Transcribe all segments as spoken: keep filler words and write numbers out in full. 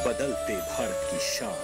बदलते भारत की शान।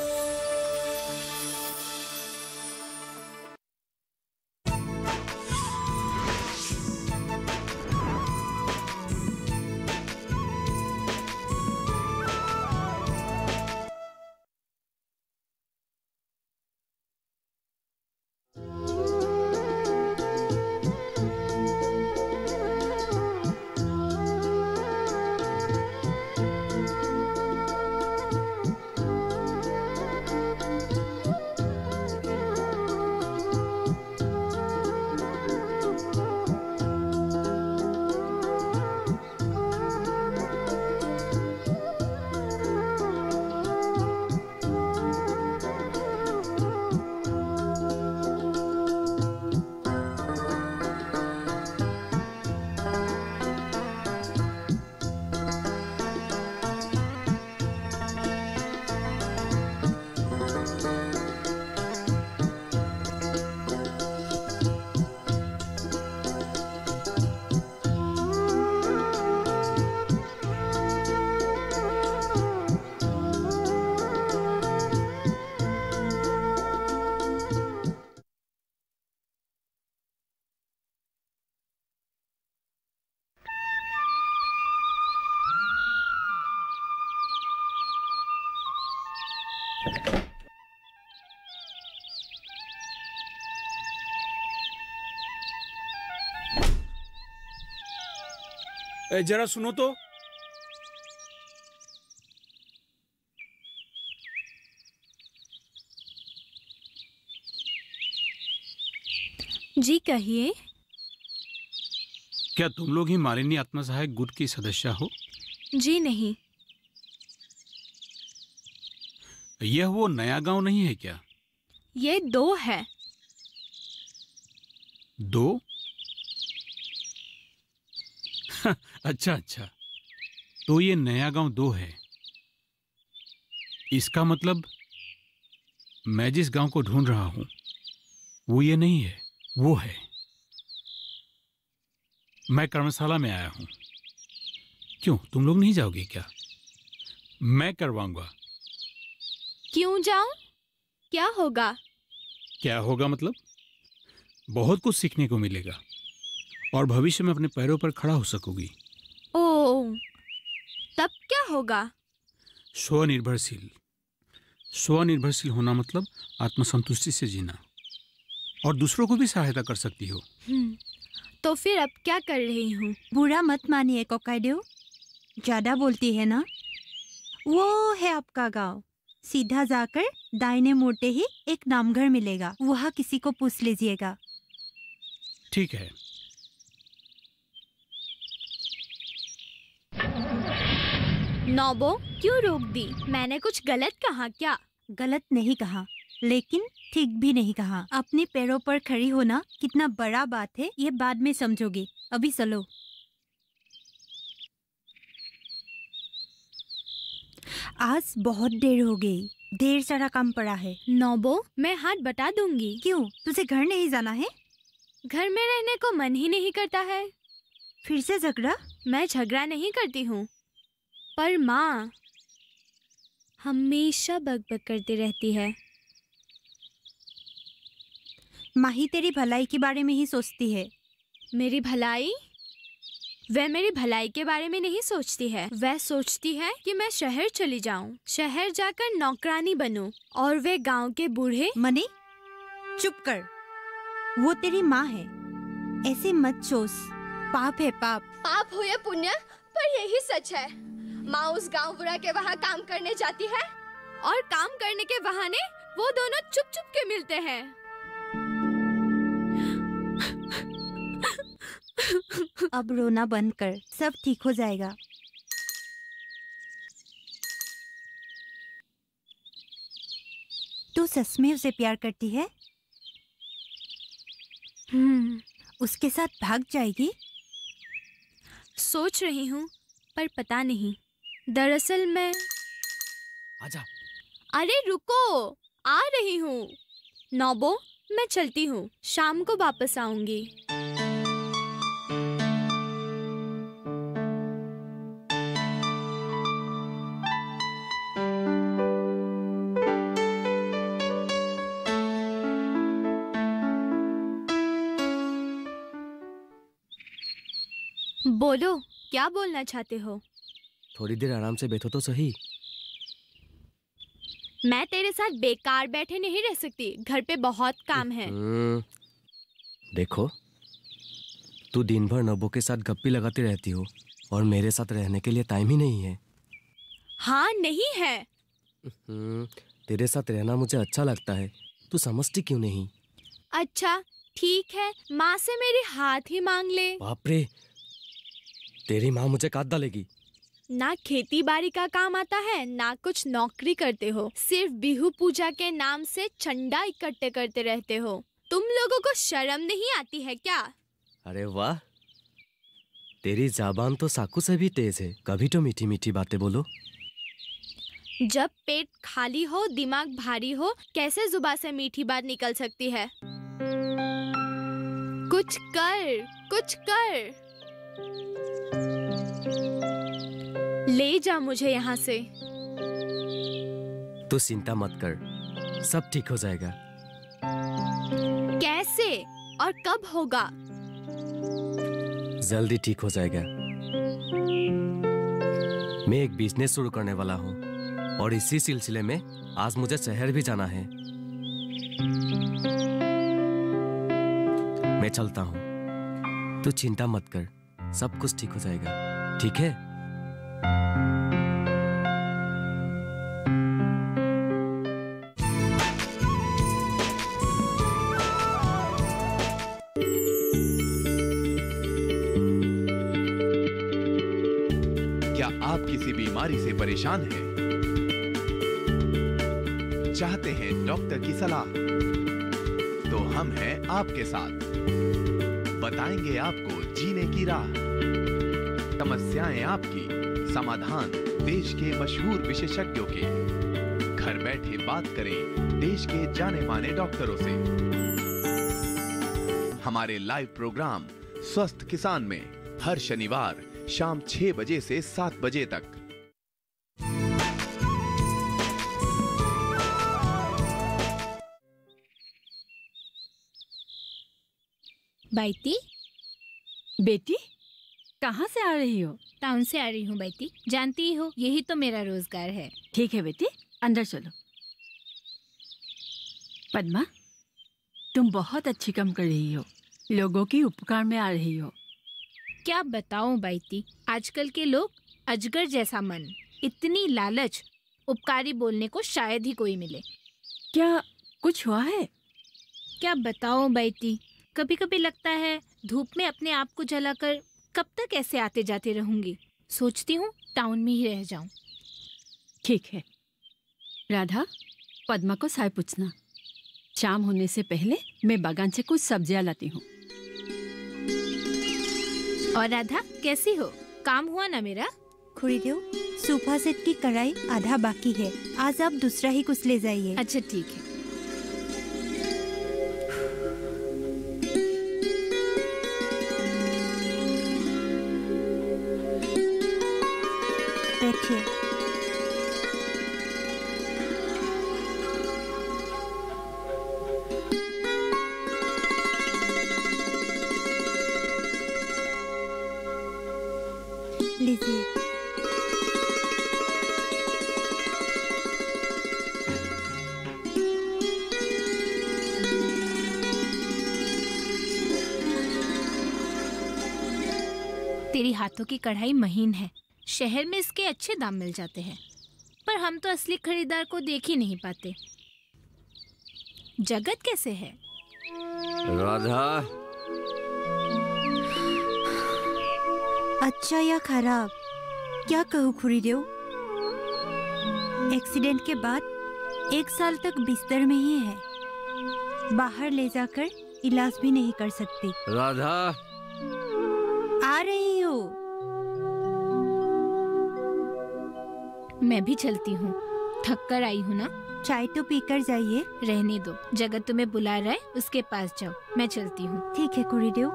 ए, जरा सुनो तो। जी कहिए। क्या तुम लोग ही मालिनी आत्मसहायक गुट की सदस्य हो? जी नहीं। यह वो नया गांव नहीं है क्या? ये दो है। दो? अच्छा अच्छा, तो ये नया गांव दो है। इसका मतलब मैं जिस गांव को ढूंढ रहा हूं वो ये नहीं है, वो है। मैं कर्मशाला में आया हूं। क्यों, तुम लोग नहीं जाओगे क्या? मैं करवाऊंगा। क्यों जाऊं? क्या होगा? क्या होगा मतलब? बहुत कुछ सीखने को मिलेगा और भविष्य में अपने पैरों पर खड़ा हो सकोगी। ओह, तब क्या होगा? स्वनिर्भरशील। स्वनिर्भरशील होना मतलब आत्मसंतुष्टि से जीना और दूसरों को भी सहायता कर सकती हो। तो फिर अब क्या कर रही हूँ? बुरा मत मानिए कोकाइदेव, ज्यादा बोलती है ना। वो है आपका गांव। सीधा जाकर दाहिने मुड़ते ही एक नामघर मिलेगा, वहाँ किसी को पूछ लीजिएगा। ठीक है। नौबो, क्यों रोक दी? मैंने कुछ गलत कहा क्या? गलत नहीं कहा, लेकिन ठीक भी नहीं कहा। अपने पैरों पर खड़ी होना कितना बड़ा बात है ये बाद में समझोगी। अभी चलो। आज बहुत देर हो गई, ढेर सारा काम पड़ा है। नौबो, मैं हाथ बटा दूंगी। क्यों, तुझे घर नहीं जाना है? घर में रहने को मन ही नहीं करता है। फिर से झगड़ा? मैं झगड़ा नहीं करती हूँ, पर माँ हमेशा बकबक करती रहती है। माही तेरी भलाई के बारे में ही सोचती है। मेरी भलाई? वह मेरी भलाई के बारे में नहीं सोचती है। वह सोचती है कि मैं शहर चली जाऊं, शहर जाकर नौकरानी बनूं और वे गांव के बूढ़े। मनी, चुप कर। वो तेरी माँ है, ऐसे मत सोच। पाप है, पाप। पाप हो या पुण्य, पर यही सच है। माँ उस गांव बुरा के वहाँ काम करने जाती है और काम करने के बहाने वो दोनों चुप चुप के मिलते हैं। अब रोना बंद कर, सब ठीक हो जाएगा। तू सच में उसे प्यार करती है? हम्म, उसके साथ भाग जाएगी? सोच रही हूँ, पर पता नहीं। दरअसल मैं... आजा। अरे रुको, आ रही हूँ। नौबो, मैं चलती हूँ, शाम को वापस आऊंगी। बोलो, क्या बोलना चाहते हो? थोड़ी देर आराम से बैठो तो सही। मैं तेरे साथ बेकार बैठे नहीं रह सकती, घर पे बहुत काम है। देखो, तू दिन भर नब्बो के साथ गप्पी लगाती रहती हो और मेरे साथ रहने के लिए टाइम ही नहीं है। हाँ, नहीं है। तेरे साथ रहना मुझे अच्छा लगता है, तू समझती क्यों नहीं? अच्छा ठीक है, माँ से मेरे हाथ ही मांग ले। बाप रे, तेरी माँ मुझे काट डालेगी। ना खेती बाड़ी का काम आता है, ना कुछ नौकरी करते हो, सिर्फ बिहू पूजा के नाम से चंदा इकट्ठे करते रहते हो। तुम लोगों को शर्म नहीं आती है क्या? अरे वाह, तेरी ज़बान तो साकू से भी तेज है। कभी तो मीठी मीठी बातें बोलो। जब पेट खाली हो, दिमाग भारी हो, कैसे जुबान से मीठी बात निकल सकती है? कुछ कर, कुछ कर। ले जा मुझे यहाँ से। तू चिंता मत कर, सब ठीक हो जाएगा। कैसे और कब होगा? जल्दी ठीक हो जाएगा। मैं एक बिजनेस शुरू करने वाला हूँ और इसी सिलसिले में आज मुझे शहर भी जाना है। मैं चलता हूँ, तू चिंता मत कर, सब कुछ ठीक हो जाएगा। ठीक है? क्या आप किसी बीमारी से परेशान हैं? चाहते हैं डॉक्टर की सलाह? तो हम हैं आपके साथ, बताएंगे आपको जीने की राह। समस्याएं आपकी, समाधान देश के मशहूर विशेषज्ञों के। घर बैठे बात करें देश के जाने माने डॉक्टरों से। हमारे लाइव प्रोग्राम स्वस्थ किसान में हर शनिवार शाम छह बजे से सात बजे तक। बैती, बेटी कहाँ से आ रही हो? टाउन से आ रही हूँ बैती, जानती ही हो यही तो मेरा रोजगार है। ठीक है बेटी, अंदर चलो। पद्मा, तुम बहुत अच्छी काम कर रही हो, लोगों की उपकार में आ रही हो। क्या बताऊं बैती, आजकल के लोग अजगर जैसा मन, इतनी लालच, उपकारी बोलने को शायद ही कोई मिले। क्या कुछ हुआ है? क्या बताऊं बैती, कभी कभी लगता है धूप में अपने आप को जलाकर कब तक ऐसे आते जाते रहूंगी। सोचती हूँ टाउन में ही रह जाऊं। ठीक है राधा, पद्मा को चाय पूछना। शाम होने से पहले मैं बागान से कुछ सब्जियां लाती हूँ। और राधा कैसी हो? काम हुआ ना मेरा? खुरीदेव, सोफा सेट की कढ़ाई आधा बाकी है, आज आप दूसरा ही कुछ ले जाइए। अच्छा ठीक है। बैठिए। लीजिए। तेरी हाथों की कढ़ाई महीन है, शहर में इसके अच्छे दाम मिल जाते हैं, पर हम तो असली खरीदार को देख ही नहीं पाते। जगत कैसे है? राधा, अच्छा या खराब क्या कहूँ खुरीदेव, एक्सीडेंट के बाद एक साल तक बिस्तर में ही है, बाहर ले जाकर इलाज भी नहीं कर सकती। राधा, आ रही हूँ। मैं भी चलती हूँ, थक कर आई हूँ ना। चाय तो पीकर जाइए। रहने दो, जगत तुम्हें बुला रहा है, उसके पास जाओ, मैं चलती हूँ। ठीक है खुरीदेव।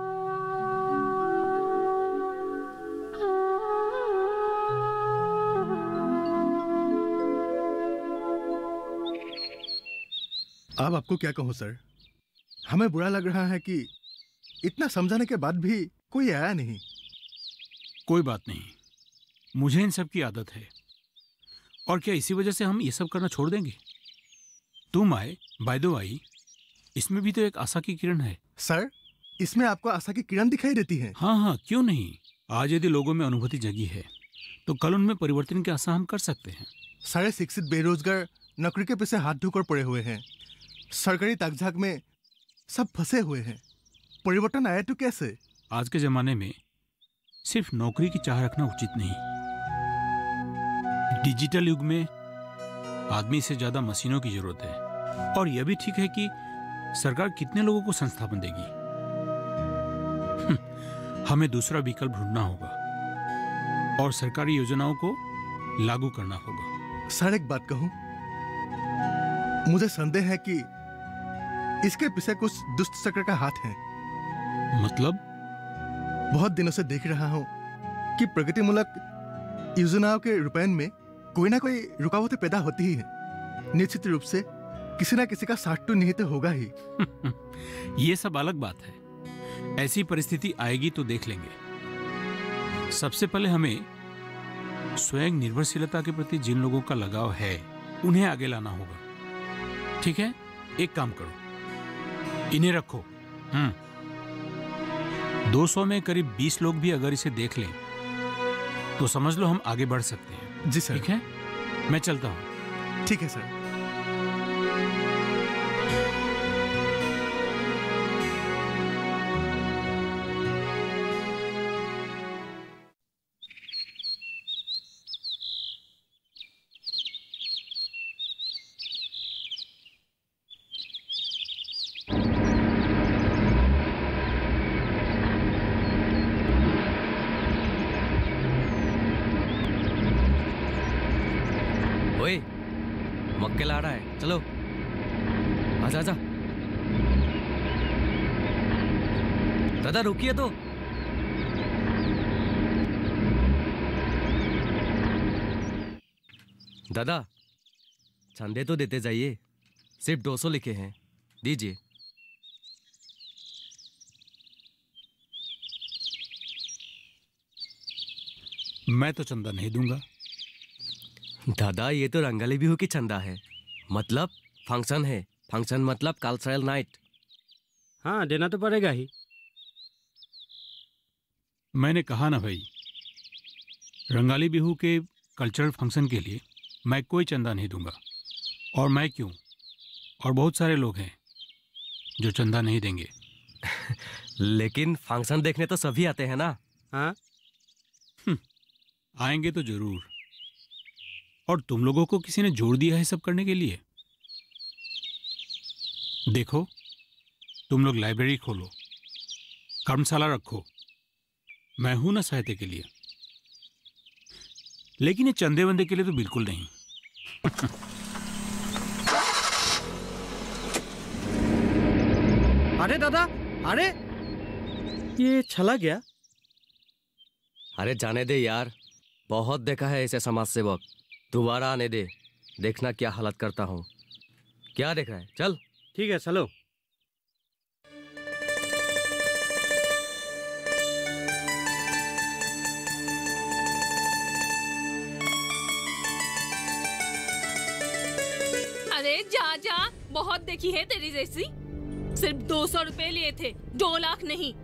अब आपको क्या कहूँ सर, हमें बुरा लग रहा है कि इतना समझाने के बाद भी कोई आया नहीं। कोई बात नहीं, मुझे इन सब की आदत है। और क्या इसी वजह से हम ये सब करना छोड़ देंगे? तुम आए, बाय द वे, इसमें भी तो एक आशा की किरण है। सर, इसमें आपको आशा की किरण दिखाई देती है? हाँ हाँ, क्यों नहीं। आज यदि लोगों में अनुभूति जगी है तो कल उनमें परिवर्तन की आशा हम कर सकते हैं। सारे शिक्षित बेरोजगार नौकरी के पीछे हाथ धोकर पड़े हुए हैं। सरकारी ताकझाक में सब फंसे हुए हैं। परिवर्तन आया तो कैसे? आज के जमाने में सिर्फ नौकरी की चाह रखना उचित नहीं। डिजिटल युग में आदमी से ज्यादा मशीनों की जरूरत है। और यह भी ठीक है कि सरकार कितने लोगों को संस्थापन देगी। हमें दूसरा विकल्प ढूंढना होगा और सरकारी योजनाओं को लागू करना होगा। सर, एक बात कहूं, मुझे संदेह है कि इसके पीछे कुछ दुष्ट चक्र का हाथ है। मतलब? बहुत दिनों से देख रहा हूं कि प्रगतिमूलक योजनाओं के रूपायन में कोई ना कोई रुकावटें पैदा होती ही है। निश्चित रूप से किसी ना किसी का साठ तो निहित होगा ही। ये सब अलग बात है। ऐसी परिस्थिति आएगी तो देख लेंगे। सबसे पहले हमें स्वयं निर्भरशीलता के प्रति जिन लोगों का लगाव है उन्हें आगे लाना होगा। ठीक है, एक काम करो, इन्हें रखो। हम्म दो सौ में करीब बीस लोग भी अगर इसे देख लें तो समझ लो हम आगे बढ़ सकते हैं। जी सर। ठीक है, मैं चलता हूँ। ठीक है सर। ओए, मक्के ला रहा है, चलो आजा आजा। दादा रुकिए तो। दादा चंदे तो देते जाइए, सिर्फ दो सौ लिखे हैं, दीजिए। मैं तो चंदा नहीं दूंगा। दादा ये तो रंगाली बिहू की चंदा है, मतलब फंक्शन है। फंक्शन मतलब कल्चरल नाइट। हाँ, देना तो पड़ेगा ही। मैंने कहा ना भाई, रंगाली बिहू के कल्चरल फंक्शन के लिए मैं कोई चंदा नहीं दूंगा। और मैं क्यों, और बहुत सारे लोग हैं जो चंदा नहीं देंगे। लेकिन फंक्शन देखने तो सभी आते हैं ना। हाँ, आएंगे तो जरूर। और तुम लोगों को किसी ने जोर दिया है सब करने के लिए? देखो, तुम लोग लाइब्रेरी खोलो, कर्मशाला रखो, मैं हूं ना सहायता के लिए। लेकिन ये चंदे वंदे के लिए तो बिल्कुल नहीं। अरे दादा, अरे ये चला गया। अरे जाने दे यार, बहुत देखा है ऐसे समाज सेवक। दोबारा आने दे, देखना क्या हालत करता हूँ। क्या देख रहा है, चल। ठीक है, चलो। अरे जा जा, बहुत देखी है तेरी जैसी। सिर्फ दो सौ रुपए लिए थे, दो लाख नहीं।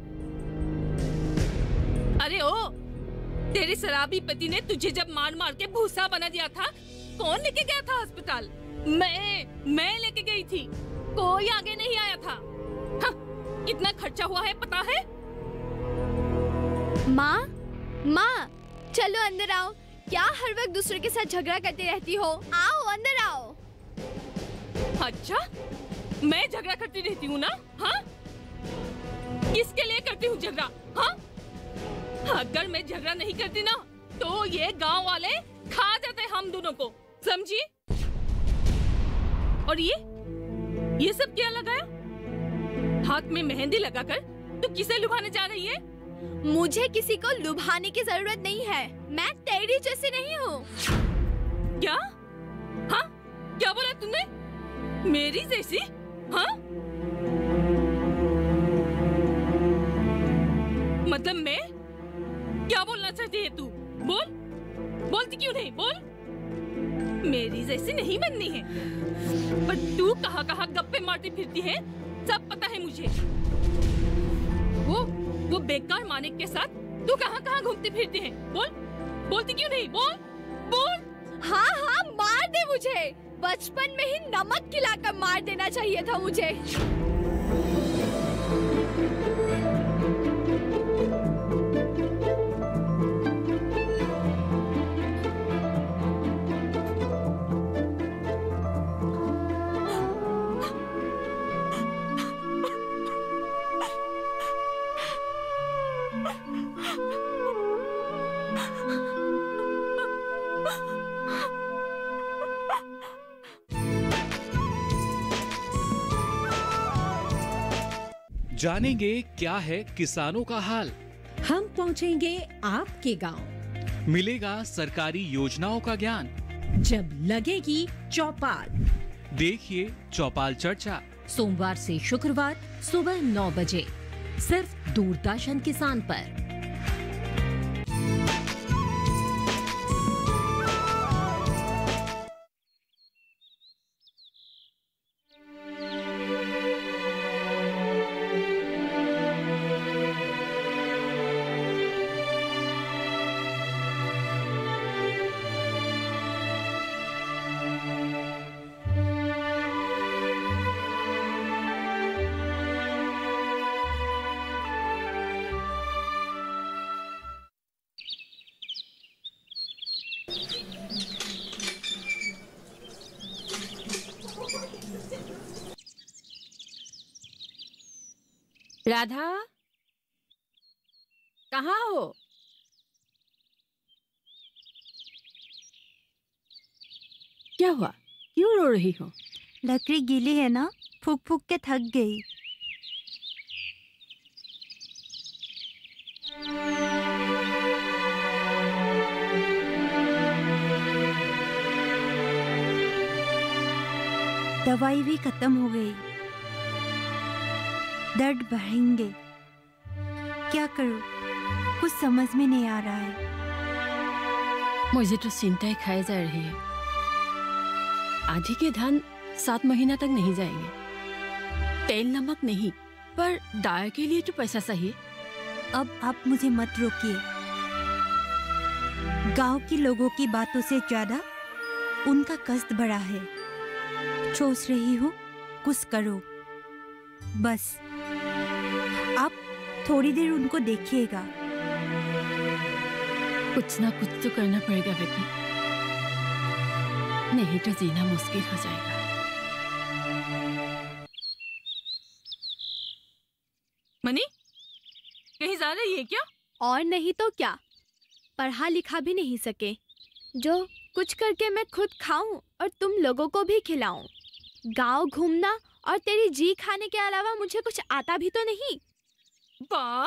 अरे ओ, तेरे शराबी पति ने तुझे जब मार मार के भूसा बना दिया था, कौन लेके गया था अस्पताल? मैं मैं लेके गई थी, कोई आगे नहीं आया था। हाँ, कितना खर्चा हुआ है पता है? माँ, माँ, चलो अंदर आओ। क्या हर वक्त दूसरे के साथ झगड़ा करती रहती हो? आओ अंदर आओ। अच्छा, मैं झगड़ा करती रहती हूँ ना? हाँ, किसके लिए करती हूँ झगड़ा? हाँ, अगर मैं झगड़ा नहीं करती ना तो ये गांव वाले खा जाते हम दोनों को, समझी? और ये ये सब क्या लगाया? हाथ में मेहंदी लगाकर तू किसे लुभाने जा रही है? मुझे किसी को लुभाने की जरूरत नहीं है। मैं तेरी जैसी नहीं हूँ। क्या? हाँ, क्या बोला तूने? मेरी जैसी? हाँ, मतलब मैं क्या बोलना चाहती है तू? बोल, बोलती क्यों नहीं? बोल, मेरी जैसी नहीं बननी है। पर तू कहाँ कहाँ गप्पे मारती फिरती है, सब पता है मुझे। वो वो बेकार मानिक के साथ तू कहाँ कहाँ घूमती फिरती है? बोल, बोलती क्यों नहीं? बोल, बोल। हाँ हाँ, मार दे मुझे। बचपन में ही नमक खिलाकर मार देना चाहिए था मुझे। जानेंगे क्या है किसानों का हाल। हम पहुंचेंगे आपके गांव। मिलेगा सरकारी योजनाओं का ज्ञान। जब लगेगी चौपाल, देखिए चौपाल चर्चा, सोमवार से शुक्रवार सुबह नौ बजे सिर्फ दूरदर्शन किसान पर। राधा, कहाँ हो? क्या हुआ? क्यों रो रही हो? लकड़ी गीली है ना, फूक फूक के थक गई। दवाई भी खत्म हो गई, दर्द बढ़ेंगे। क्या करूं, कुछ समझ में नहीं आ रहा है। मुझे तो चिंताएं खाई जा रही है। आधी के धान सात महीना तक नहीं जाएंगे। तेल नमक नहीं, पर दाल के लिए तो पैसा चाहिए। अब आप मुझे मत रोकिए। गांव के लोगों की बातों से ज्यादा उनका कष्ट बड़ा है। सोच रही हूँ कुछ करो, बस आप थोड़ी देर उनको देखिएगा। कुछ ना कुछ तो करना पड़ेगा बेटी, नहीं तो जीना मुश्किल हो जाएगा। मनी, कहीं जा रही है क्या? और नहीं तो क्या, पढ़ा लिखा भी नहीं सके, जो कुछ करके मैं खुद खाऊं और तुम लोगों को भी खिलाऊं। गांव घूमना और तेरी जी खाने के अलावा मुझे कुछ आता भी तो नहीं। वाह,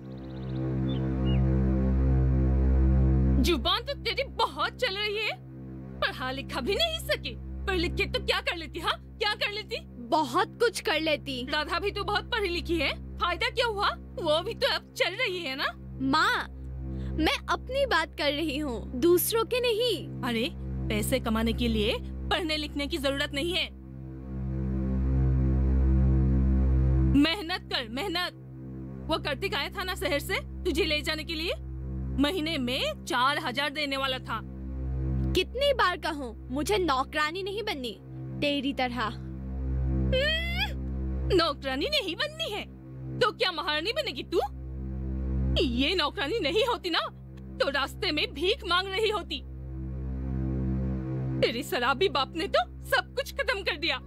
जुबान तो तेरी बहुत चल रही है। पढ़ा लिखा भी नहीं सके, पढ़ लिख के तो क्या कर लेती? हाँ, क्या कर लेती? बहुत कुछ कर लेती। राधा भी तो बहुत पढ़ी लिखी है, फायदा क्या हुआ? वो भी तो अब चल रही है ना। माँ, मैं अपनी बात कर रही हूँ, दूसरों के नहीं। अरे, पैसे कमाने के लिए पढ़ने लिखने की जरूरत नहीं है। मेहनत कर, मेहनत। वो कार्तिक आया था ना शहर से तुझे ले जाने के लिए, महीने में चार हजार देने वाला था। कितनी बार कहूँ, मुझे नौकरानी नहीं बननी तेरी तरह। नौकरानी नहीं बननी है तो क्या महारानी बनेगी तू? ये नौकरानी नहीं होती ना तो रास्ते में भीख मांग रही होती। तेरी शराबी बाप ने तो सब कुछ खत्म कर दिया।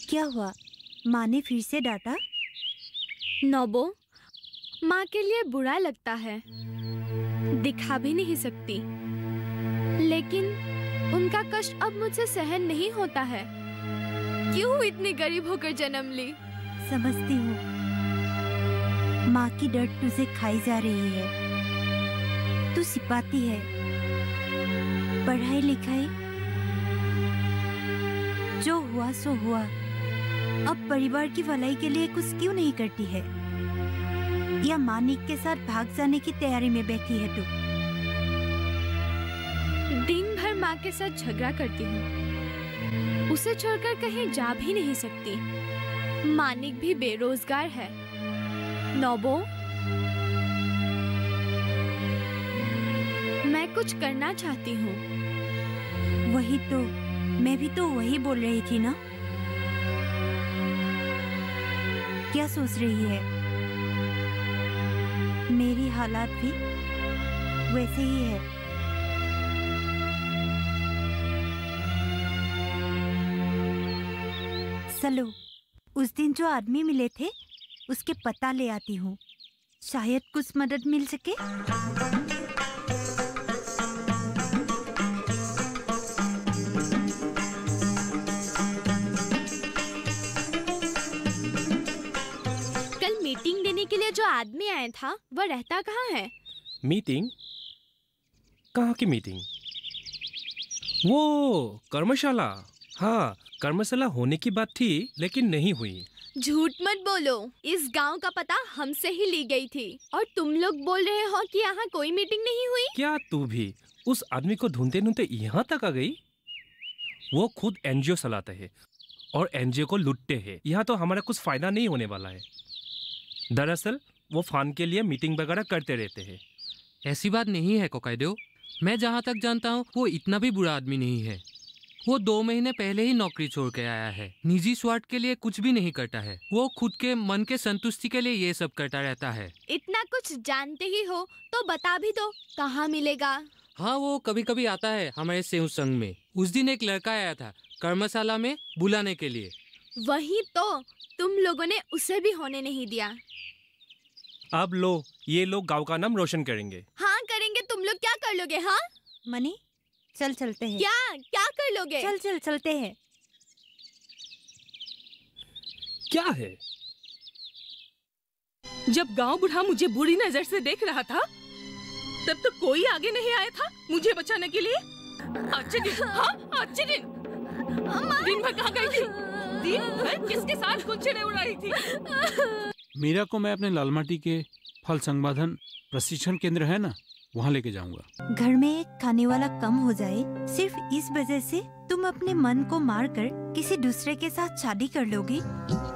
क्या हुआ? माँ ने फिर से डांटा? नोबो, माँ के लिए बुरा लगता है, दिखा भी नहीं सकती, लेकिन उनका कष्ट अब मुझसे सहन नहीं होता है। क्यों इतनी गरीब होकर जन्म ली? समझती हूँ, माँ की दर्द तुझे खाई जा रही है। तू सिपाती है, पढ़ाई लिखाई जो हुआ सो हुआ। अब परिवार की भलाई के लिए कुछ क्यों नहीं करती है? या मानिक के साथ भाग जाने की तैयारी में बैठी है तू? दिन भर माँ के साथ झगड़ा करती हूँ, उसे छोड़कर कहीं जा भी नहीं सकती। मानिक भी बेरोजगार है। नोबो, मैं कुछ करना चाहती हूँ। वही तो, मैं भी तो वही बोल रही थी ना। क्या सोच रही है? मेरी हालात भी वैसे ही है। चलो, उस दिन जो आदमी मिले थे उसके पता ले आती हूँ, शायद कुछ मदद मिल सके। कल मीटिंग देने के लिए जो आदमी आया था वह रहता कहाँ है? मीटिंग? कहाँ की मीटिंग? वो कर्मशाला। हाँ, कर्मशाला होने की बात थी लेकिन नहीं हुई। झूठ मत बोलो, इस गांव का पता हमसे ही ली गई थी और तुम लोग बोल रहे हो कि यहाँ कोई मीटिंग नहीं हुई। क्या तू भी उस आदमी को ढूंढते ढूंढते यहाँ तक आ गई? वो खुद एनजीओ चलाते हैं और एनजीओ को लूटते हैं। यहाँ तो हमारा कुछ फायदा नहीं होने वाला है। दरअसल वो फंड के लिए मीटिंग वगैरह करते रहते हैं। ऐसी बात नहीं है कोकाइडो, मैं जहाँ तक जानता हूँ वो इतना भी बुरा आदमी नहीं है। वो दो महीने पहले ही नौकरी छोड़ के आया है। निजी स्वार्थ के लिए कुछ भी नहीं करता है। वो खुद के मन के संतुष्टि के लिए ये सब करता रहता है। इतना कुछ जानते ही हो तो बता भी दो, कहाँ मिलेगा? हाँ, वो कभी कभी आता है हमारे सेव संघ में। उस दिन एक लड़का आया था कर्मशाला में बुलाने के लिए। वही तो, तुम लोगों ने उसे भी होने नहीं दिया। अब लो, ये लोग गांव का नाम रोशन करेंगे। हाँ करेंगे, तुम लोग क्या कर लोगे? हाँ मनी, चल चलते हैं। क्या क्या कर लोगे? चल चल चलते हैं। क्या है? जब गांव बुढ़ा मुझे बुरी नजर से देख रहा था तब तो कोई आगे नहीं आया था मुझे बचाने के लिए। अच्छे दिन, हाँ अच्छे दिन। दिन भर कहाँ गई थी? दिन भर किसके साथ गुंजने उड़ाई थी? मीरा को मैं अपने लालमाटी के फल संवर्धन प्रशिक्षण केंद्र है ना, वहाँ लेके जाऊंगा। घर में एक खाने वाला कम हो जाए, सिर्फ इस वजह से तुम अपने मन को मारकर किसी दूसरे के साथ शादी कर लोगी?